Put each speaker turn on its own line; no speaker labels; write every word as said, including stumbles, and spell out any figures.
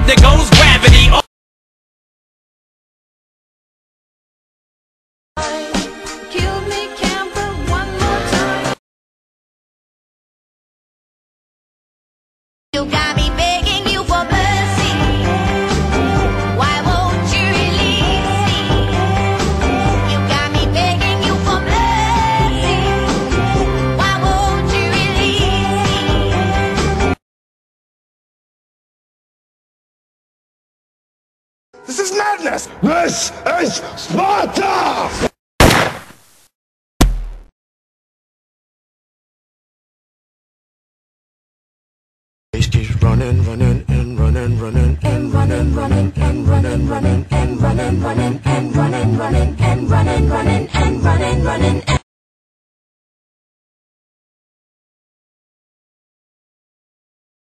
there goes gravity. Oh.
Kill me, camper, one more time. You got me begging you for mercy. Why won't you release me? You got me begging you for mercy. Why won't you release me?
This is madness! This is Sparta! Keeps running, running, and running, running, and running, running, and running, running, and running, running, and running, running, and running, running, and running, running.